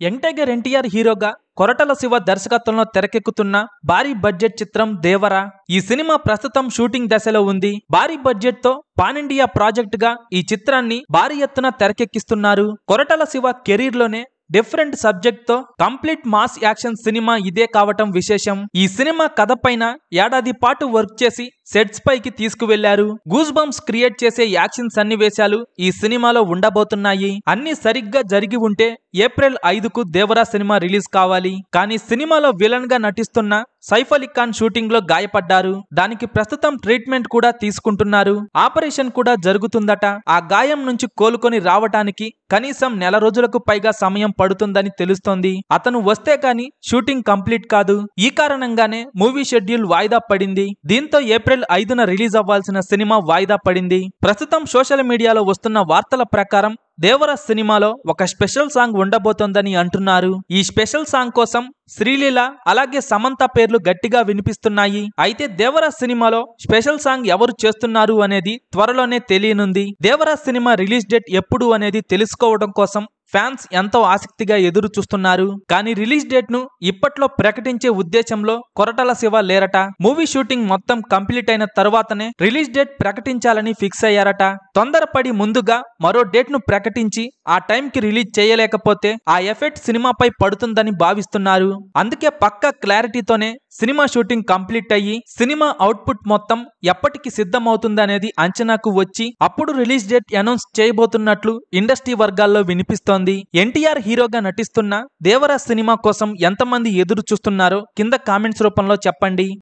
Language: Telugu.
యంగ్ టైగర్ ఎన్టీఆర్ హీరోగా కొరటాల శివ దర్శకత్వంలో తెరకెక్కుతున్న భారీ బడ్జెట్ చిత్రం దేవరా. ఈ సినిమా ప్రస్తుతం షూటింగ్ దశలో ఉంది. భారీ బడ్జెట్ తో పాన్ ఇండియా ప్రాజెక్ట్ గా ఈ చిత్రాన్ని భారీ ఎత్తున తెరకెక్కిస్తున్నారు. కొరటాల శివ కెరీర్ లోనే డిఫరెంట్ సబ్జెక్ట్ తో కంప్లీట్ మాస్ యాక్షన్ సినిమా ఇదే కావటం విశేషం. ఈ సినిమా కథ పైన ఏడాది పాటు వర్క్ చేసి సెట్స్ పైకి తీసుకువెళ్లారు. గూస్ బంప్స్ క్రియేట్ చేసే యాక్షన్ సన్నివేశాలు ఈ సినిమాలో ఉండబోతున్నాయి. అన్ని సరిగ్గా జరిగి ఉంటే ఏప్రిల్ 5కు దేవరా సినిమా రిలీజ్ కావాలి. కానీ సినిమాలో విలన్ గా నటిస్తున్న సైఫ్ అలీ ఖాన్ షూటింగ్ లో గాయపడ్డారు. దానికి ప్రస్తుతం ట్రీట్మెంట్ కూడా తీసుకుంటున్నారు. ఆపరేషన్ కూడా జరుగుతుందట. ఆ గాయం నుంచి కోలుకొని రావటానికి కనీసం నెల రోజులకు పైగా సమయం పడుతుందని తెలుస్తోంది. అతను వస్తే కానీ షూటింగ్ కంప్లీట్ కాదు. ఈ కారణంగానే మూవీ షెడ్యూల్ వాయిదా పడింది. దీంతో ఏప్రిల్ 5న రిలీజ్ అవ్వాల్సిన సినిమా వాయిదా పడింది. ప్రస్తుతం సోషల్ మీడియాలో వస్తున్న వార్తల ప్రకారం దేవరా సినిమాలో ఒక స్పెషల్ సాంగ్ ఉండబోతోందని అంటున్నారు. ఈ స్పెషల్ సాంగ్ కోసం శ్రీలీల అలాగే సమంత పేర్లు గట్టిగా వినిపిస్తున్నాయి. అయితే దేవరా సినిమాలో స్పెషల్ సాంగ్ ఎవరు చేస్తున్నారు అనేది త్వరలోనే తెలియనుంది. దేవరా సినిమా రిలీజ్ డేట్ ఎప్పుడు అనేది తెలుసుకోవడం కోసం ఫ్యాన్స్ ఎంతో ఆసక్తిగా ఎదురు చూస్తున్నారు. కానీ రిలీజ్ డేట్ ను ఇప్పట్లో ప్రకటించే ఉద్దేశంలో కొరటాల శివ లేరట. మూవీ షూటింగ్ మొత్తం కంప్లీట్ అయిన తర్వాతనే రిలీజ్ డేట్ ప్రకటించాలని ఫిక్స్ అయ్యారట. తొందరపడి ముందుగా మరో డేట్ ను ప్రకటించి ఆ టైం కి రిలీజ్ చేయలేకపోతే ఆ ఎఫెక్ట్ సినిమాపై పడుతుందని భావిస్తున్నారు. అందుకే పక్కా క్లారిటీతోనే సినిమా షూటింగ్ కంప్లీట్ అయ్యి సినిమా అవుట్పుట్ మొత్తం ఎప్పటికి సిద్ధమవుతుందనేది అంచనాకు వచ్చి అప్పుడు రిలీజ్ డేట్ అనౌన్స్ చేయబోతున్నట్లు ఇండస్ట్రీ వర్గాల్లో వినిపిస్తోంది. ఎన్టీఆర్ హీరోగా నటిస్తున్న దేవరా సినిమా కోసం ఎంతమంది ఎదురు చూస్తున్నారో కింద కామెంట్స్ రూపంలో చెప్పండి.